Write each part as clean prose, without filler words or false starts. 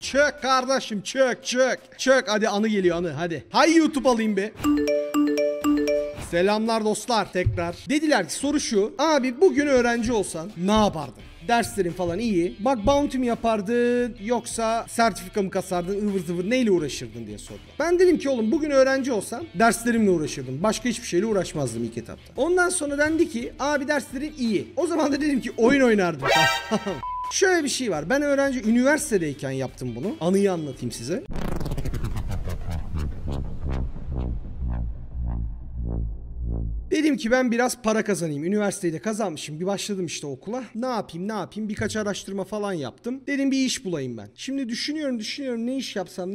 Çök kardeşim, çök çök. Çök hadi, anı geliyor anı, hadi. Hay YouTube alayım be. Selamlar dostlar tekrar. Dediler ki soru şu. Abi bugün öğrenci olsan ne yapardın? Derslerin falan iyi. Bak bounty mi yapardın yoksa sertifika mı kasardın, ıvır zıvır neyle uğraşırdın diye sordular. Ben dedim ki oğlum bugün öğrenci olsam derslerimle uğraşırdım. Başka hiçbir şeyle uğraşmazdım ilk etapta. Ondan sonra dendi ki abi derslerin iyi. O zaman da dedim ki oyun oynardım. Şöyle bir şey var. Ben üniversitedeyken yaptım bunu. Anıyı anlatayım size. Dedim ki ben biraz para kazanayım. Üniversiteyi de kazanmışım. Bir başladım işte okula. Ne yapayım? Birkaç araştırma falan yaptım. Dedim bir iş bulayım ben. Şimdi düşünüyorum ne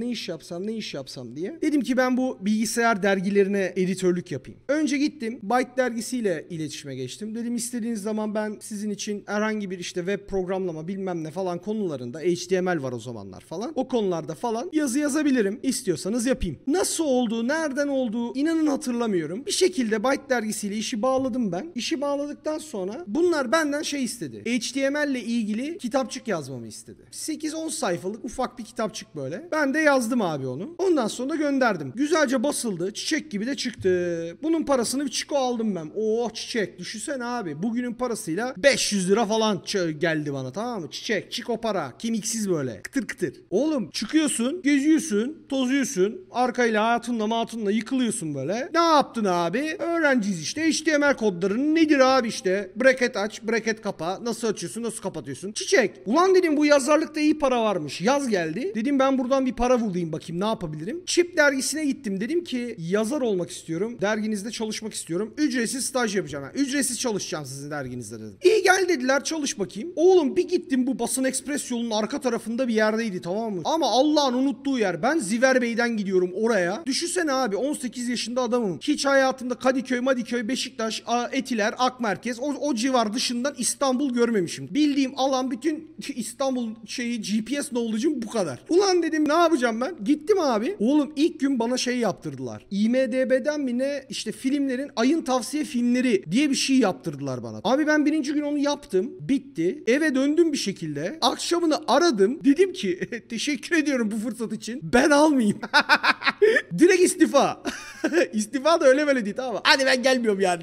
iş yapsam diye. Dedim ki ben bu bilgisayar dergilerine editörlük yapayım. Önce gittim Byte dergisiyle iletişime geçtim. Dedim istediğiniz zaman ben sizin için herhangi bir işte web programlama bilmem ne falan konularında, HTML var o zamanlar falan. O konularda falan yazı yazabilirim. İstiyorsanız yapayım. Nasıl oldu, nereden oldu inanın hatırlamıyorum. Bir şekilde Byte dergisiyle işi bağladım ben. İşi bağladıktan sonra bunlar benden şey istedi. HTML ile ilgili kitapçık yazmamı istedi. 8-10 sayfalık ufak bir kitapçık böyle. Ben de yazdım abi onu. Ondan sonra gönderdim. Güzelce basıldı. Çiçek gibi de çıktı. Bunun parasını bir çiko aldım ben. Oh çiçek. Düşünsene abi. Bugünün parasıyla 500 lira falan geldi bana, tamam mı? Çiçek, çiko para. Kemiksiz böyle. Kıtır kıtır. Oğlum çıkıyorsun, geziyorsun, tozuyorsun. Arkayla hatunla yıkılıyorsun böyle. Ne yaptın abi? Öğrenciyiz işte. HTML kodlarının nedir abi işte? Bracket aç, bracket kapa. Nasıl açıyorsun, nasıl kapatıyorsun? Çiçek. Ulan dedim bu yazarlıkta iyi para varmış. Yaz geldi. Dedim ben buradan bir para bulayım bakayım ne yapabilirim? Chip dergisine gittim. Dedim ki yazar olmak istiyorum. Derginizde çalışmak istiyorum. Ücretsiz staj yapacağım. Yani ücretsiz çalışacağım sizin derginizde dedim. İyi gel dediler, çalış bakayım. Oğlum bir gittim, bu Basın Ekspres yolunun arka tarafında bir yerdeydi, tamam mı? Ama Allah'ın unuttuğu yer. Ben Ziverbey'den gidiyorum oraya. Düşünsene abi 18 yaşında adamım. Hiç hayatımda Kadıköy, Beşiktaş, Etiler, Akmerkez o civar dışından İstanbul görmemişim. Bildiğim alan bütün İstanbul GPS knowledge'ım bu kadar. Ulan dedim ne yapacağım ben? Gittim abi. Oğlum ilk gün bana şey yaptırdılar. IMDb'den mi ne işte filmlerin ayın tavsiye filmleri diye bir şey yaptırdılar bana. Abi ben birinci gün onu yaptım. Bitti. Eve döndüm bir şekilde. Akşamını aradım. Dedim ki teşekkür ediyorum bu fırsat için. Ben almayayım. Direkt istifa. İstifa da öyle böyle değil, tamam mı? Hadi ben gelmiyorum yani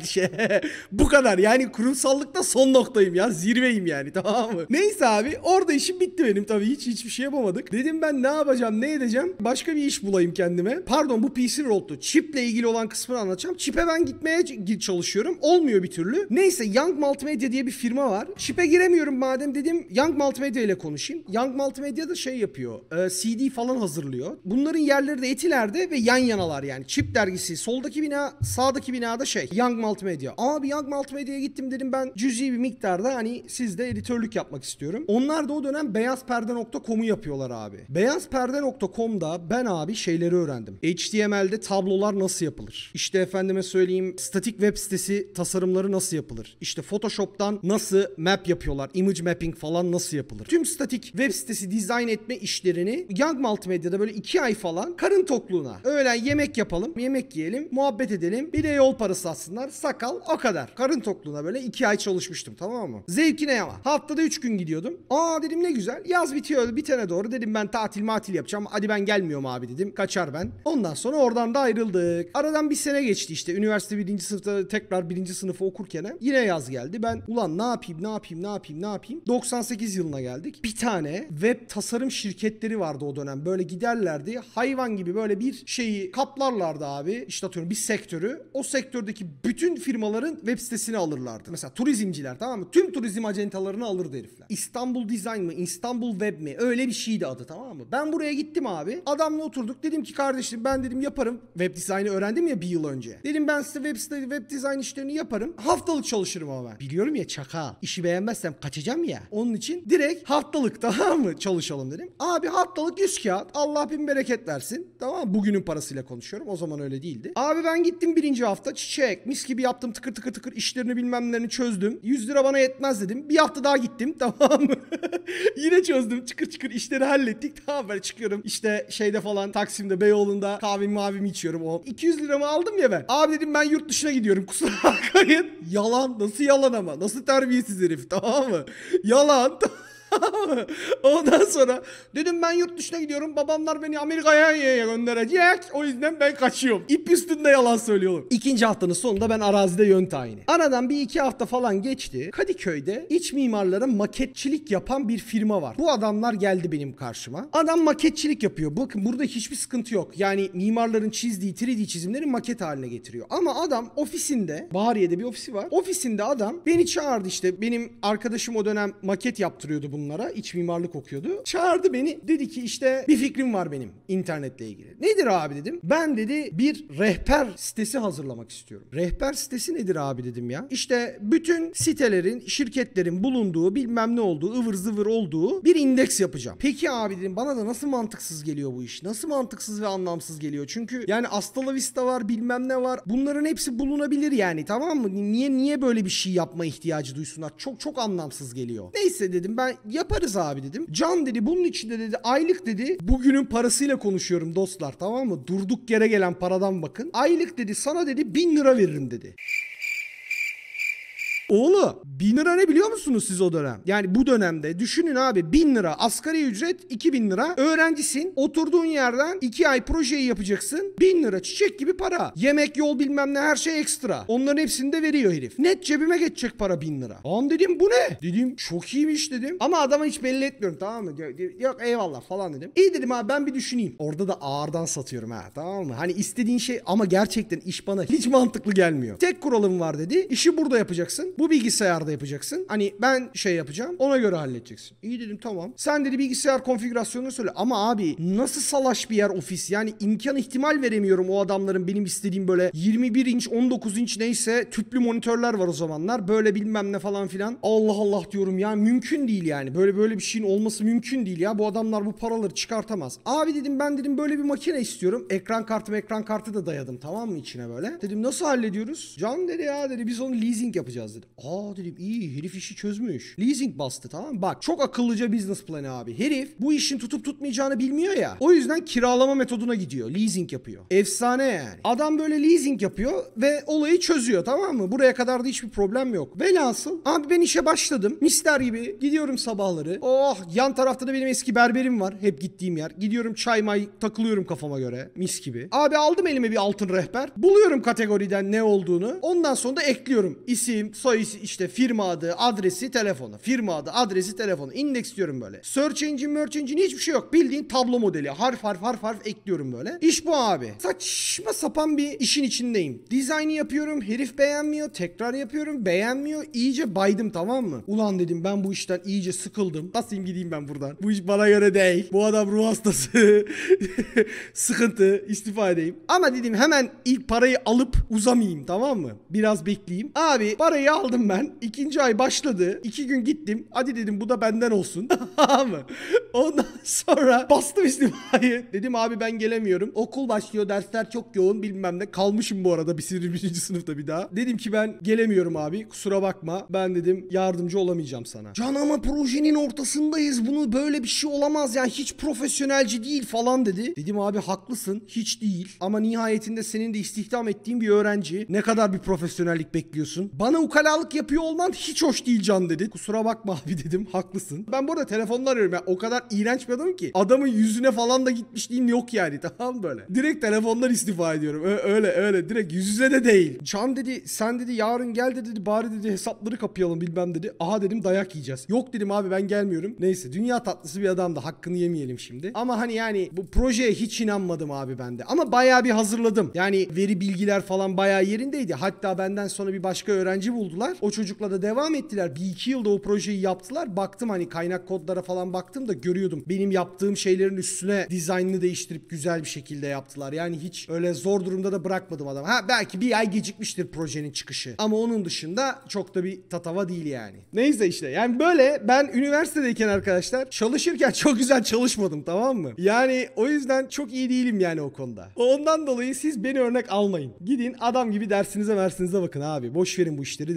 bu kadar yani, kurumsallıkta son noktayım ya, zirveyim yani, tamam mı? Neyse abi orada işim bitti benim, tabii hiçbir şey yapamadık. Dedim ben ne yapacağım, ne edeceğim? Başka bir iş bulayım kendime. Pardon bu PC World'tu. Chip'le ilgili olan kısmını anlatacağım. Chip'e ben gitmeye çalışıyorum. Olmuyor bir türlü. Neyse Young Multimedia diye bir firma var. Chip'e giremiyorum madem, dedim Young Multimedia ile konuşayım. Young Multimedia da şey yapıyor. CD falan hazırlıyor. Bunların yerleri de Etiler'de ve yan yanalar yani. Chip dergisi soldaki bina, sağdaki binada Young Multimedia. Abi Young Multimedia'ya gittim, dedim ben cüzi bir miktarda hani sizde editörlük yapmak istiyorum. Onlar da o dönem beyazperde.com'u yapıyorlar abi. Beyazperde.com'da ben abi şeyleri öğrendim. HTML'de tablolar nasıl yapılır? İşte efendime söyleyeyim statik web sitesi tasarımları nasıl yapılır? İşte Photoshop'tan nasıl map yapıyorlar? Image mapping falan nasıl yapılır? Tüm statik web sitesi dizayn etme işlerini Young Multimedia'da böyle 2 ay falan karın tokluğuna. Öğlen yemek yapalım, yemek yiyelim, muhabbet edelim. Bir de yol parası aslında. Sakal o kadar. Karın tokluğuna böyle 2 ay çalışmıştım, tamam mı? Zevkine ama. Haftada 3 gün gidiyordum. Aa dedim ne güzel. Yaz bitiyor, bitene doğru dedim ben tatil yapacağım. Hadi ben gelmiyorum abi dedim. Kaçar ben. Ondan sonra oradan da ayrıldık. Aradan bir sene geçti işte. Üniversite 1. sınıfta tekrar 1. sınıfı okurken yine yaz geldi. Ben ulan ne yapayım? 98 yılına geldik. Bir tane web tasarım şirketleri vardı o dönem. Böyle giderlerdi. Hayvan gibi böyle bir şeyi kaplarlardı abi. İşte atıyorum bir sektörü. O sektördeki bütün firmaların web sitesini alırlardı. Mesela turizmciler, tamam mı? Tüm turizm acentalarını alırdı herifler. İstanbul Design mı? İstanbul Web mi? Öyle bir şeydi adı, tamam mı? Ben buraya gittim abi. Adamla oturduk. Dedim ki kardeşim ben dedim yaparım. Web dizaynı öğrendim ya bir yıl önce. Dedim ben size web dizayn işlerini yaparım. Haftalık çalışırım ama ben. Biliyorum ya çakal. İşi beğenmezsem kaçacağım ya. Onun için direkt haftalık, tamam mı? Çalışalım dedim. Abi haftalık 100 kağıt. Allah bin bereket versin. Tamam mı? Bugünün parasıyla konuşuyorum. O zaman öyle değildi. Abi ben gittim birinci hafta çiçek. Mis gibi yaptım, tıkır tıkır işlerini bilmem nelerini çözdüm. 100 lira bana yetmez dedim. Bir hafta daha gittim, tamam mı? Yine çözdüm, çıkır işleri hallettik. Tamam böyle çıkıyorum. İşte şeyde falan Taksim'de Beyoğlu'nda kahvemi içiyorum o. 200 liramı aldım ya ben. Abi dedim ben yurt dışına gidiyorum. Kusura bakmayın. Yalan. Nasıl yalan ama? Nasıl terbiyesiz herif, tamam mı? Yalan. Ondan sonra dedim ben yurt dışına gidiyorum. Babamlar beni Amerika'ya gönderecek. O yüzden ben kaçıyorum. İp üstünde yalan söylüyorum. İkinci haftanın sonunda ben arazide yön tayini. Aradan bir iki hafta falan geçti. Kadıköy'de iç mimarlara maketçilik yapan bir firma var. Bu adamlar geldi benim karşıma. Adam maketçilik yapıyor. Bakın burada hiçbir sıkıntı yok. Yani mimarların çizdiği 3D çizimleri maket haline getiriyor. Ama adam ofisinde, Bahariye'de bir ofisi var. Ofisinde adam beni çağırdı işte. Benim arkadaşım o dönem maket yaptırıyordu bunlara. İç mimarlık okuyordu. Çağırdı beni. Dedi ki işte bir fikrim var benim internetle ilgili. Nedir abi dedim. Ben dedi bir rehber sitesi hazırlamak istiyorum. Rehber sitesi nedir abi dedim ya. İşte bütün sitelerin, şirketlerin bulunduğu bilmem ne olduğu, ıvır zıvır olduğu bir indeks yapacağım. Peki abi dedim bana da nasıl mantıksız geliyor bu iş? Nasıl mantıksız ve anlamsız geliyor? Çünkü yani Hasta La Vista var bilmem ne var. Bunların hepsi bulunabilir yani tamam mı? Niye böyle bir şey yapma ihtiyacı duysunlar? Çok anlamsız geliyor. Neyse dedim ben yaparız abi dedim. Can dedi bunun içinde dedi aylık dedi bugünün parasıyla konuşuyorum dostlar tamam mı? Durduk yere gelen paradan bakın. Aylık dedi sana dedi 1000 lira veririm dedi. Oğlum 1000 lira ne biliyor musunuz siz o dönem? Yani bu dönemde düşünün abi 1000 lira asgari ücret 2000 lira öğrencisin oturduğun yerden 2 ay projeyi yapacaksın 1000 lira çiçek gibi para. Yemek yol bilmem ne her şey ekstra. Onların hepsini de veriyor herif. Net cebime geçecek para 1000 lira. An dedim bu ne? Dedim çok iyiymiş dedim. Ama adama hiç belli etmiyorum tamam mı? Yok eyvallah falan dedim. İyi dedim abi ben bir düşüneyim. Orada da ağırdan satıyorum ha tamam mı? Hani istediğin şey ama gerçekten iş bana hiç mantıklı gelmiyor. Tek kuralım var dedi. İşi burada yapacaksın. Bu bilgisayarda yapacaksın. Hani ben şey yapacağım. Ona göre halledeceksin. İyi dedim tamam. Sen dedi bilgisayar konfigürasyonunu söyle. Ama abi nasıl salaş bir yer ofis? Yani imkan ihtimal veremiyorum o adamların benim istediğim böyle 21 inç 19 inç neyse tüplü monitörler var o zamanlar. Böyle bilmem ne falan filan. Allah Allah diyorum ya mümkün değil yani. Böyle bir şeyin olması mümkün değil ya. Bu adamlar bu paraları çıkartamaz. Abi dedim ben dedim böyle bir makine istiyorum. Ekran kartı da dayadım tamam mı içine böyle. Dedim nasıl hallediyoruz? Can dedi ya dedi biz onu leasing yapacağız dedi. Aa dedim iyi herif işi çözmüş. Leasing bastı tamam mı? Bak çok akıllıca business planı abi. Herif bu işin tutup tutmayacağını bilmiyor ya. O yüzden kiralama metoduna gidiyor. Leasing yapıyor. Efsane yani. Adam böyle leasing yapıyor ve olayı çözüyor tamam mı? Buraya kadar da hiçbir problem yok. Velhasıl abi ben işe başladım. Mister gibi gidiyorum sabahları. Oh yan tarafta da benim eski berberim var. Hep gittiğim yer. Gidiyorum çay may takılıyorum kafama göre. Mis gibi. Abi aldım elime bir altın rehber. Buluyorum kategoriden ne olduğunu. Ondan sonra da ekliyorum. İsim, soy isim, işte firma adı, adresi, telefonu. Firma adı, adresi, telefonu. İndeksliyorum böyle. Search engine, hiçbir şey yok. Bildiğin tablo modeli. Harf ekliyorum böyle. İş bu abi. Saçma sapan bir işin içindeyim. Dizaynı yapıyorum. Herif beğenmiyor. Tekrar yapıyorum. Beğenmiyor. İyice baydım tamam mı? Ulan dedim ben bu işten iyice sıkıldım. Nasıl gideyim ben buradan? Bu iş bana göre değil. Bu adam ruh hastası. Sıkıntı. İstifa edeyim. Ama dedim hemen ilk parayı alıp uzamayayım tamam mı? Biraz bekleyeyim. Abi parayı aldım ben. 2. ay başladı. 2 gün gittim. Hadi dedim bu da benden olsun. Tamam mı? Ondan sonra bastım istifayı. Dedim abi ben gelemiyorum. Okul başlıyor. Dersler çok yoğun bilmem ne. Kalmışım bu arada 1. sınıfta bir daha. Dedim ki ben gelemiyorum abi. Kusura bakma. Ben dedim yardımcı olamayacağım sana. Can ama projenin ortasındayız. Bunu böyle bir şey olamaz. Yani hiç profesyonelce değil falan dedi. Dedim abi haklısın. Hiç değil. Ama nihayetinde senin de istihdam ettiğin bir öğrenci. Ne kadar bir profesyonellik bekliyorsun? Bana ukalalık yapıyor olman hiç hoş değil Can dedi. Kusura bakma abi dedim. Haklısın. Ben bu arada telefonla arıyorum. Yani o kadar iğrenç bir adamım ki. Adamın yüzüne falan da gitmişliğim yok yani. Tamam böyle. Direkt telefondan istifa ediyorum. Öyle. Direkt yüz yüze de değil. Can dedi sen dedi yarın gel de dedi bari dedi hesapları kapayalım bilmem dedi. Aha dedim dayak yiyeceğiz. Yok dedim abi ben gelmiyorum. Neyse dünya tatlısı bir adamdı. Hakkını yemeyelim şimdi. Ama hani yani bu projeye hiç inanmadım abi bende. Ama bayağı bir hazırladım. Yani veri bilgiler falan bayağı yerindeydi. Hatta benden sonra bir başka öğrenci buldular. O çocukla da devam ettiler. 1-2 yılda o projeyi yaptılar. Baktım hani kaynak kodlara falan baktım da görüyordum. Benim yaptığım şeylerin üstüne dizaynını değiştirip güzel bir şekilde yaptılar. Yani hiç öyle zor durumda da bırakmadım adamı. Ha belki bir ay gecikmiştir projenin çıkışı. Ama onun dışında çok da bir tatava değil yani. Neyse işte yani böyle ben üniversitedeyken arkadaşlar çalışırken çok güzel çalışmadım tamam mı? Yani o yüzden çok iyi değilim yani o konuda. Ondan dolayı siz beni örnek almayın. Gidin adam gibi dersinize bakın abi. Boş verin bu işleri de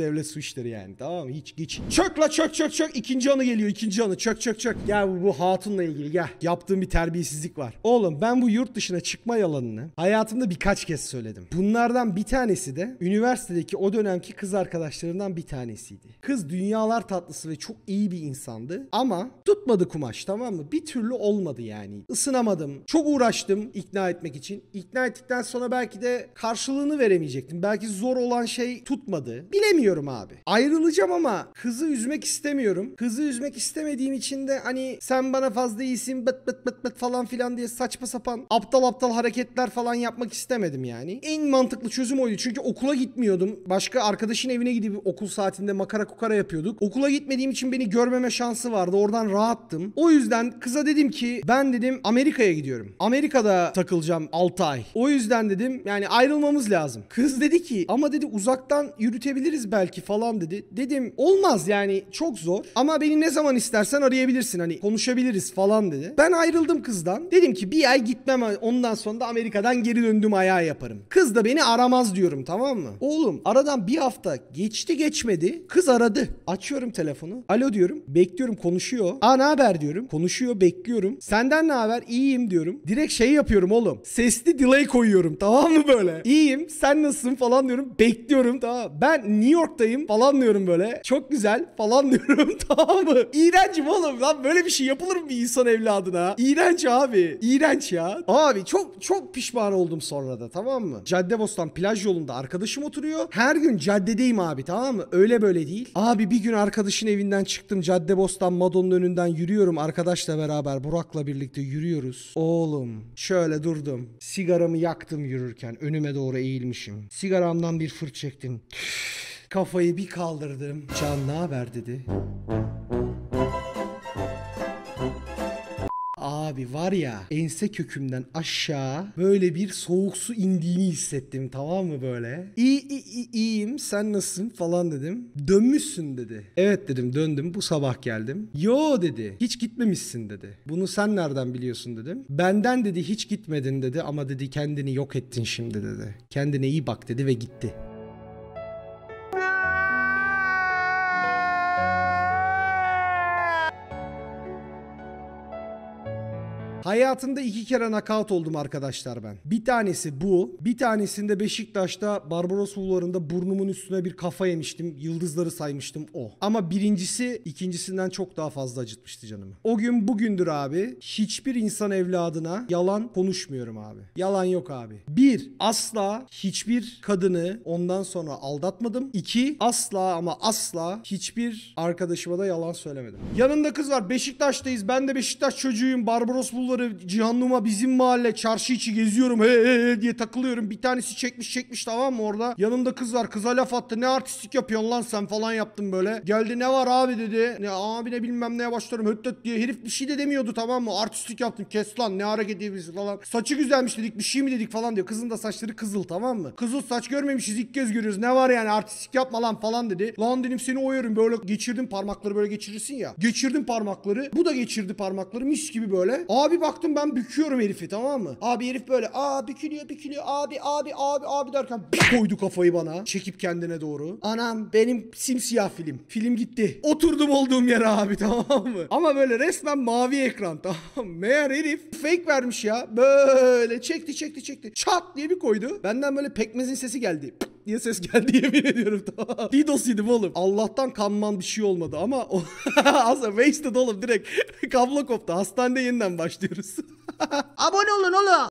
devlet su işleri yani, tamam mı? Hiç geç. Çök la çök çök çök. İkinci anı geliyor, ikinci anı. Çök çök çök. Gel bu hatunla ilgili gel. Yaptığım bir terbiyesizlik var. Oğlum ben bu yurt dışına çıkma yalanını hayatımda birkaç kez söyledim. Bunlardan bir tanesi de üniversitedeki o dönemki kız arkadaşlarımdan bir tanesiydi. Kız dünyalar tatlısı ve çok iyi bir insandı ama tutmadı kumaş, tamam mı? Bir türlü olmadı yani. Isınamadım. Çok uğraştım ikna etmek için. İkna ettikten sonra belki de karşılığını veremeyecektim. Belki zor olan şey tutmadı. Bilemiyorum abi. Ayrılacağım ama kızı üzmek istemiyorum. Kızı üzmek istemediğim için de hani sen bana fazla iyisin bıt bıt bıt bıt falan filan diye saçma sapan aptal aptal hareketler falan yapmak istemedim yani. En mantıklı çözüm oydu. Çünkü okula gitmiyordum. Başka arkadaşın evine gidip okul saatinde makara kukara yapıyorduk. Okula gitmediğim için beni görmeme şansı vardı. Oradan rahattım. O yüzden kıza dedim ki ben dedim Amerika'ya gidiyorum. Amerika'da takılacağım 6 ay. O yüzden dedim yani ayrılmamız lazım. Kız dedi ki ama dedi uzaktan yürütebiliriz belki falan dedi. Dedim olmaz yani çok zor. Ama beni ne zaman istersen arayabilirsin. Hani konuşabiliriz falan dedi. Ben ayrıldım kızdan. Dedim ki bir ay gitmem, ondan sonra da Amerika'dan geri döndüm ayağa yaparım. Kız da beni aramaz diyorum, tamam mı? Oğlum aradan bir hafta geçti geçmedi. Kız aradı. Açıyorum telefonu. Alo diyorum. Bekliyorum, konuşuyor. Aa ne haber diyorum. Konuşuyor, bekliyorum. Senden ne haber? İyiyim diyorum. Direkt şey yapıyorum oğlum. Sesli delay koyuyorum, tamam mı böyle? İyiyim. Sen nasılsın falan diyorum. Bekliyorum, tamam. Ben New York'tayım falan diyorum böyle. Çok güzel falan diyorum, tamam mı? İğrencim oğlum lan, böyle bir şey yapılır mı bir insan evladına? İğrenç abi. İğrenç ya. Abi çok pişman oldum sonra da, tamam mı? Caddebostan plaj yolunda arkadaşım oturuyor. Her gün caddedeyim abi, tamam mı? Öyle böyle değil. Abi bir gün arkadaşın evinden çıktım. Caddebostan Mado'nun önünden yürüyorum. Arkadaşla beraber Burak'la birlikte yürüyoruz. Oğlum şöyle durdum. Sigaramı yaktım yürürken. Önüme doğru eğilmişim. Sigaramdan bir fırt çektim. Kafayı bir kaldırdım. Can ne haber dedi. Abi var ya, ense kökümden aşağı böyle bir soğuk su indiğini hissettim, tamam mı böyle? İyiyim sen nasılsın falan dedim. Dönmüşsün dedi. Evet dedim, döndüm, bu sabah geldim. Yo dedi, hiç gitmemişsin dedi. Bunu sen nereden biliyorsun dedim. Benden dedi hiç gitmedin dedi ama dedi kendini yok ettin şimdi dedi. Kendine iyi bak dedi ve gitti. Hayatımda 2 kere knockout oldum arkadaşlar ben. Bir tanesi bu. Bir tanesinde Beşiktaş'ta Barbaros Bulvarı'nda burnumun üstüne bir kafa yemiştim. Yıldızları saymıştım o. Ama birincisi ikincisinden çok daha fazla acıtmıştı canımı. O gün bugündür abi hiçbir insan evladına yalan konuşmuyorum abi. Yalan yok abi. 1. Asla hiçbir kadını ondan sonra aldatmadım. 2. Asla ama asla hiçbir arkadaşıma da yalan söylemedim. Yanında kız var. Beşiktaş'tayız. Ben de Beşiktaş çocuğuyum. Barbaros Bulvarı Cihan Numa bizim mahalle, çarşı içi geziyorum he diye takılıyorum. Bir tanesi çekmiş tamam mı orada. Yanımda kız var, kıza laf attı. Ne artistik yapıyorsun lan sen falan yaptım böyle. Geldi ne var abi dedi. Ne abi ne bilmem neye başlarım höt diye. Herif bir şey de demiyordu, tamam mı? Artistik yaptım, kes lan ne hareket ediyorsun falan. Saçı güzelmiş dedik, bir şey mi dedik falan diyor. Kızın da saçları kızıl, tamam mı? Kızıl saç görmemişiz, ilk kez görüyoruz. Ne var yani, artistik yapma lan falan dedi. Lan dedim seni oyarım, böyle geçirdim parmakları, böyle geçirirsin ya. Geçirdim parmakları. Bu da geçirdi parmakları mis gibi böyle. Abi baktım ben büküyorum herifi, tamam mı? Abi herif böyle bükülüyor abi derken bir koydu kafayı bana çekip kendine doğru. Anam benim simsiyah film gitti. Oturdum olduğum yere abi, tamam mı? Ama böyle resmen mavi ekran, tamam mı? Meğer herif fake vermiş ya. Böyle çekti çat diye bir koydu. Benden böyle pekmezin sesi geldi diye ses geldi, yemin ediyorum, tamam. DDoS yedim oğlum. Allah'tan kanman bir şey olmadı ama aslında wasted oğlum, direkt kablo koptu. Hastanede yeniden başlıyoruz. Abone olun oğlum.